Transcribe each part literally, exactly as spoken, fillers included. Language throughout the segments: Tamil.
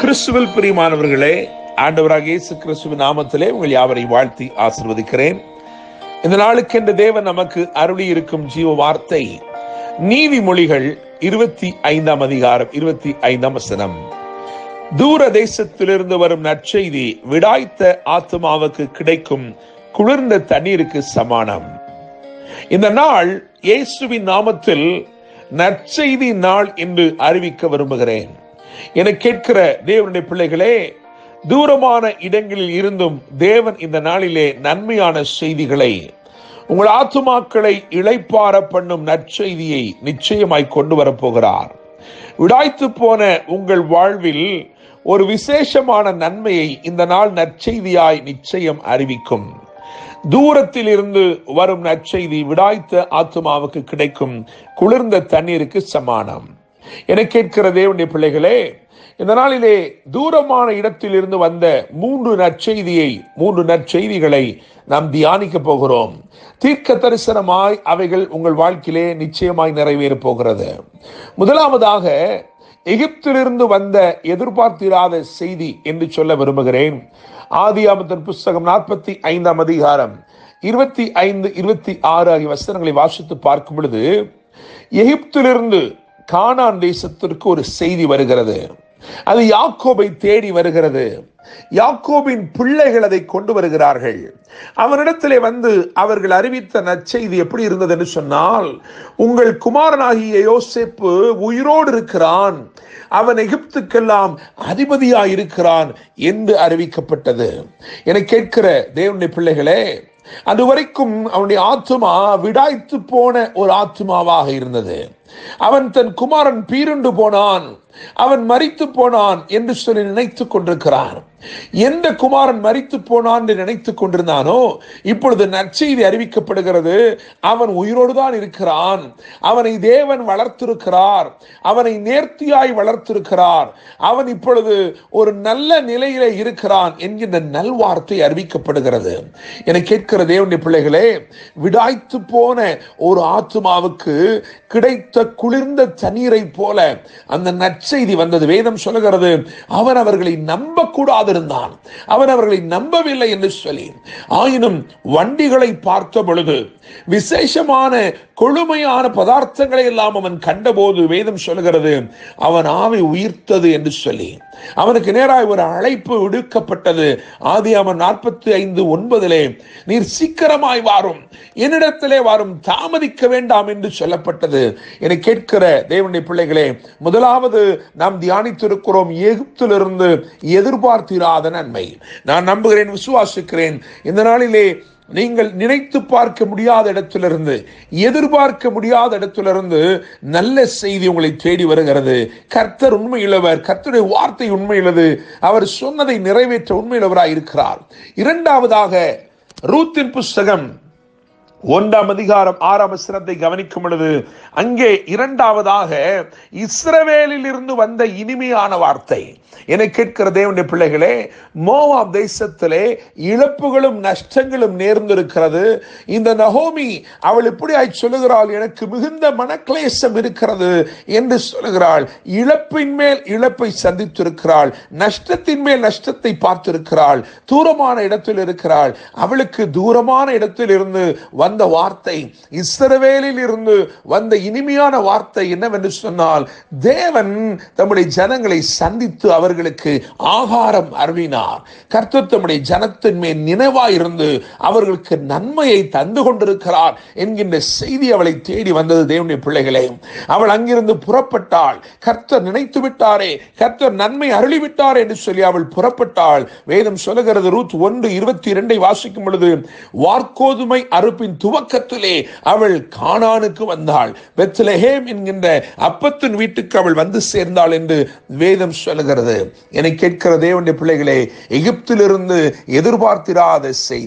கிறிஸ்துவில் பிரியமானவர்களே, ஆண்டவராகிய இயேசு கிறிஸ்துவின் நாமத்திலே உங்கள் யாவரை வாழ்த்தி ஆசீர்வதிக்கிறேன். இந்த நாளுக்கு என்று தேவன் நமக்கு அருளி இருக்கும் ஜீவ வார்த்தை நீதிமொழிகள் இருபத்தி ஐந்தாம் அதிகாரம் இருபத்தி ஐந்தாம் வசனம். தூர தேசத்திலிருந்து வரும் நற்செய்தி விடாய்த்த ஆத்மாவுக்கு கிடைக்கும் குளிர்ந்த தண்ணீருக்கு சமானம். இந்த நாள் இயேசுவின் நாமத்தில் நற்செய்தி நாள் என்று அறிவிக்க விரும்புகிறேன். என கேட்கிற தேவனுடைய பிள்ளைகளே, தூரமான இடங்களில் இருந்தும் தேவன் இந்த நாளிலே நன்மையான செய்திகளை, உங்கள் ஆத்துமாக்களை இளைப்பார பண்ணும் நற்செய்தியை நிச்சயமாய் கொண்டு வரப்போகிறார். விடாய்த்து போன உங்கள் வாழ்வில் ஒரு விசேஷமான நன்மையை இந்த நாள் நற்செய்தியாய் நிச்சயம் அறிவிக்கும். தூரத்தில் இருந்து வரும் நற்செய்தி விடாய்த்த ஆத்துமாவுக்கு கிடைக்கும் குளிர்ந்த தண்ணீருக்கு சமானம். என கேட்கிற தேவனுடைய பிள்ளைகளே, இந்த நாளிலே தூரமான இடத்தில் இருந்து வந்த மூன்று நற்செய்தியை மூன்று நற்செய்திகளை நாம் தியானிக்க போகிறோம். தீர்க்க தரிசனமாய் அவைகள் உங்கள் வாழ்க்கையிலே நிச்சயமாய் நிறைவேற போகிறது. முதலாவதாக, எகிப்திலிருந்து வந்த எதிர்பார்த்திராத செய்தி என்று சொல்ல விரும்புகிறேன். ஆதியாகமத்தின் புஸ்தகம் நாற்பத்தி ஐந்தாம் அதிகாரம் இருபத்தி ஐந்து இருபத்தி ஆறு ஆகிய வசனங்களை வாசித்து பார்க்கும் பொழுது, எகிப்திலிருந்து கானான் தேசத்திற்கு ஒரு செய்தி வருகிறது. அது யாக்கோபை தேடி வருகிறது. யாக்கோபின் பிள்ளைகள் அதை கொண்டு வருகிறார்கள். அவனிடத்திலே வந்து அவர்கள் அறிவித்த நற்செய்தி எப்படி இருந்தது என்று சொன்னால், உங்கள் குமாரனாகிய யோசேப்பு உயிரோடு இருக்கிறான், அவன் எகிப்துக்கெல்லாம் அதிபதியாய் இருக்கிறான் என்று அறிவிக்கப்பட்டது. என கேட்கிற தேவனுடைய பிள்ளைகளே, அதுவரைக்கும் அவனுடைய ஆத்துமா விடாய்த்து போன ஒரு ஆத்துமாவாக இருந்தது. அவன் தன் குமாரன் பீருண்டு போனான், அவன் மரித்து போனான் என்று சொல்லி நினைத்துக் கொண்டிருக்கிறான். எந்த குமாரன் மரித்து போனான் என்று நினைத்துக் கொண்டிருந்தானோ, இப்பொழுது நற்செய்தி அறிவிக்கப்படுகிறது. அவன் உயிரோடு தான் இருக்கிறான், அவனை தேவன் வளர்த்திருக்கிறார், அவனை நேர்த்தியாய் வளர்த்திருக்கிறார், அவன் இப்பொழுது ஒரு நல்ல நிலையில இருக்கிறான் என்கின்ற நல்வார்த்தை அறிவிக்கப்படுகிறது. என கேட்கிற தேவனுடைய பிள்ளைகளே, விடாய்த்து போன ஒரு ஆத்துமாவுக்கு கிடைத்த குளிர்ந்த தண்ணீரை போல அந்த நற்செய்தி வந்தது. வேதம் சொல்லுகிறது, அவன் அவர்களை நம்ப கூடாது இருந்தான், அவன் அவர்களை நம்பவில்லை என்று சொல்லி. ஆயினும் வண்டிகளை பார்த்த பொழுது, விசேஷமான கொழுமையான பதார்த்தங்களை எல்லாம் அவன் கண்டபோது வேதம் சொல்லுகிறது, அவன் ஆவி உயிர்த்தது என்று சொல்லி அவனுக்கு நேராய் ஒரு அழைப்பு விடுக்கப்பட்டது. ஆதியாகமம் நாற்பத்தி ஐந்து ஒன்பதிலே, நீர் சீக்கிரமாய் வாரும், என்னிடத்திலே வாரும், தாமதிக்க வேண்டாம் என்று சொல்லப்பட்டது. என கேட்கிற தேவனுடைய பிள்ளைகளே, முதலாவது நாம் தியானித்திருக்கிறோம் எகிப்திலிருந்து எதிர்பார்த்திராத நன்மை. நான் நம்புகிறேன், விசுவாசிக்கிறேன், இந்த நாளிலே நீங்கள் நினைத்து பார்க்க முடியாத இடத்திலிருந்து, எதிர்பார்க்க முடியாத இடத்திலிருந்து நல்ல செய்தி உங்களை தேடி வருகிறது. கர்த்தர் உண்மையுள்ளவர், கர்த்தருடைய வார்த்தை உண்மையுள்ளது, அவர் சொன்னதை நிறைவேற்ற உண்மையுள்ளவராய் இருக்கிறார். இரண்டாவதாக, ரூத்தின் புஸ்தகம் ஒன்றாம் அதிகாரம் ஆறாம் வசனத்தை கவனிக்கும் பொழுது, அங்கே இரண்டாவதாக இஸ்ரவேலில் இருந்து வந்த இனிமையான வார்த்தை. என கேட்கிற தேவனுடைய பிள்ளைகளே, மோவாப் தேசத்திலே இழப்புகளும் நஷ்டங்களும் நேர்ந்திருக்கிறது. இந்த நகோமி அவள் இப்படி சொல்லுகிறாள், எனக்கு மிகுந்த மனக்லேசம் இருக்கிறது என்று சொல்லுகிறாள். இழப்பின் மேல் இழப்பை சந்தித்திருக்கிறாள், நஷ்டத்தின் மேல் நஷ்டத்தை பார்த்திருக்கிறாள், தூரமான இடத்தில் இருக்கிறாள். அவளுக்கு தூரமான இடத்தில் இருந்து வந்த வார்த்தை, இஸ்ரவேலில் இருந்து வந்த இனிமையான வார்த்தை என்னவென்று சொன்னால், தேவன் தம்முடைய ஜனங்களை சந்தித்து அவர்களுக்கு ஆகாரம் அருளினார். கர்த்தர் தம்முடைய ஜனத்தின் மேல் நினைவாய் இருந்து அவர்களுக்கு நன்மையை தந்து கொண்டிருக்கிறார் என்கின்ற செய்தி அவளை தேடி வந்தது. தேவனுடைய பிள்ளைகளே, அவள் அங்கிருந்து புறப்பட்டாள். கர்த்தர் நினைத்து விட்டாரே, கர்த்தர் நன்மை அருளிவிட்டார் என்று சொல்லி அவள் புறப்பட்டாள். வேதம் சொல்லுகிறது, ரூத் ஒன்று இருபத்தி இரண்டை வாசிக்கும் பொழுது, வார்கோதுமை அறுப்பின் துவக்கத்திலே அவள் கானானுக்கு வந்தாள், பெத்லெஹேம் என்கின்ற அப்பத்தின் வீட்டுக்கு அவள் வந்து சேர்ந்தாள் என்று வேதம் சொல்லுகிறது. என்னை கேட்கிற தேவனுடைய பிள்ளைகளே, எகிப்திலிருந்து எதிர்பார்த்திராத செய்தி,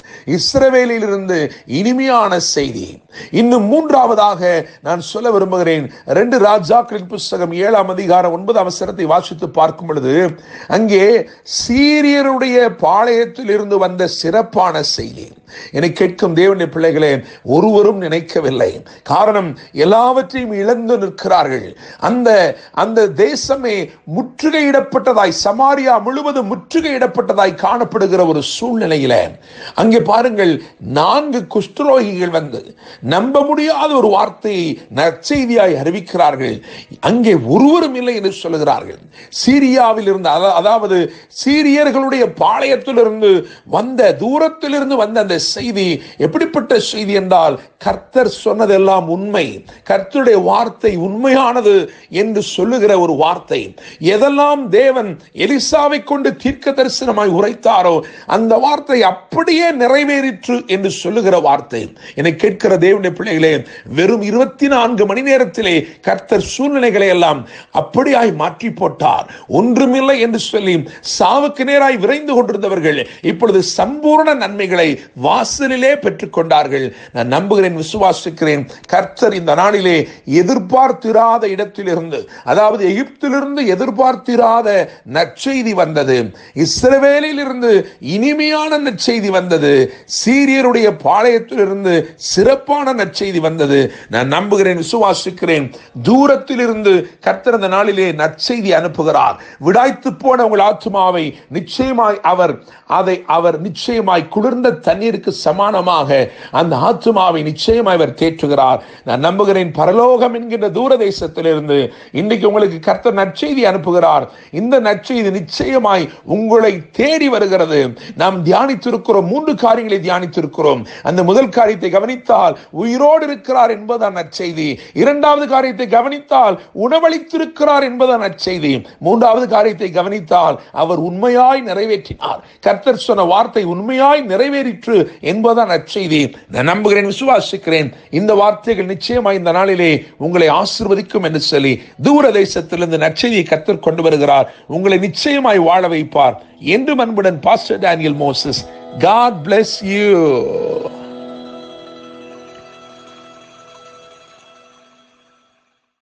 இஸ்ரவேலில் இருந்து இனிமையான செய்தி. இன்னும் மூன்றாவதாக நான் சொல்ல விரும்புகிறேன். ரெண்டு ராஜாக்களின் புஸ்தகம் ஏழாம் அதிகாரம் ஒன்பதாம் வசனத்தை வாசித்து பார்க்கும் பொழுது அங்கே சீரியருடைய பாளையத்தில் இருந்து வந்த சிறப்பான செய்தி. என்னை கேட்கும் தேவனுடைய பிள்ளைகளே, ஒருவரும் நினைக்கவில்லை. காரணம், எல்லாவற்றையும் இழந்து நிற்கிறார்கள். அந்த அந்த தேசமே முற்றுகையிடப்பட்டதாய், சமாரியா முழுவதும் முற்றுகையிடப்பட்டதாய் காணப்படுகிற ஒரு சூழ்நிலையில அங்கே பாருங்கள், நான்கு குஷ்டரோகிகள் வந்து நம்ப முடியாத ஒரு வார்த்தையை நற்செய்தியாய் அறிவிக்கிறார்கள். அங்கே ஒருவரும் இல்லை என்று சொல்லுகிறார்கள். சீரியாவில் இருந்து, அதாவது சீரியர்களுடைய பாளையத்திலிருந்து வந்த, தூரத்திலிருந்து வந்த அந்த செய்தி எப்படிப்பட்ட செய்தி என்றால், கர்த்தர் சொன்னதெல்லாம் உண்மை, கர்த்தருடைய வார்த்தை உண்மையானது என்று சொல்லுகிற ஒரு வார்த்தை. எதெல்லாம் தேவன் எலிசாவை கொண்டு தீர்க்க தரிசனமாய் உரைத்தாரோ அந்த வார்த்தை அப்படியே நிறைவேறிற்று என்று சொல்லுகிற வார்த்தை. என்னை கேட்கிற தேவனுடைய பிள்ளைகளே, வெறும் இருபத்தி நான்கு மணி நேரத்திலே கர்த்தர் சூழ்நிலைகளை எல்லாம் அப்படியாய் மாற்றி போட்டார். ஒன்றுமில்லை என்று சொல்லி சாவுக்கு நேராய் விரைந்து கொண்டிருந்தவர்கள் இப்பொழுது சம்பூர்ண நன்மைகளை வாசலிலே பெற்றுக் கொண்டார்கள். நான் நம்புகிறேன், விசுவாசிக்கிறேன், கர்த்தர் இந்த நாளிலே எதிர்பார்த்திராத இடத்திலிருந்து, அதாவது எகிப்திலிருந்து எதிர்பார்த்திராத நற்செய்தி வந்தது. இஸ்ரவேலில் இருந்து இனிமையான நற்செய்தி வந்தது. சீரியருடைய பாளையத்திலிருந்து சிறப்பான நற்செய்தி வந்தது. நான் நம்புகிறேன், விசுவாசிக்கிறேன், தூரத்தில் இருந்து கர்த்தர் இந்த நாளிலே நற்செய்தி அனுப்புகிறார். விடாய்த்து போன உங்கள் ஆத்துமாவை நிச்சயமாய் அவர் அதை அவர் நிச்சயமாய் குளிர்ந்த தண்ணீருக்கு சமானமாக அந்த ஆத்துமாவை நிச்சயமாய் அவர் தேற்றுகிறார். நான் நம்புகிறேன், பரலோகம் என்கின்ற தூர தேசத்திலிருந்து இன்றைக்கு உங்களுக்கு கர்த்தர் நற்செய்தி அனுப்புகிறார். இந்த நற்செய்தி நிச்சயமாய் உங்களை தேடி வருகிறது. நாம் தியானித்திருக்கிறோம், மூன்று காரியங்களை தியானித்திருக்கிறோம். அந்த முதல் காரியத்தை கவனித்தால் உயிரோடு இருக்கிறார் என்பதுதான் நற்செய்தி. இரண்டாவது காரியத்தை கவனித்தால் உணவளித்திருக்கிறார் என்பதுதான் நற்செய்தி. மூன்றாவது காரியத்தை கவனித்தால் அவர் உண்மையாய் நிறைவேற்றினார். கர்த்தர் சொன்ன வார்த்தை உண்மையாய் நிறைவேறிற்று என்பதுதான் நற்செய்தி. நான் நம்புகிறேன், விசுவாசிக்கிறேன், இந்த வார்த்தைகள் நிச்சயமாய் இந்த நாளிலே உங்களை ஆசீர்வதிக்கும் என்று சொல்லி தூர தேசத்திலிருந்து நற்செய்தியை கர்த்தர் கொண்டு வருகிறார். உங்களை நிச்சயமாய் வாழ வைப்பார் என்று அன்புடன் pastor Daniel Moses. God bless you.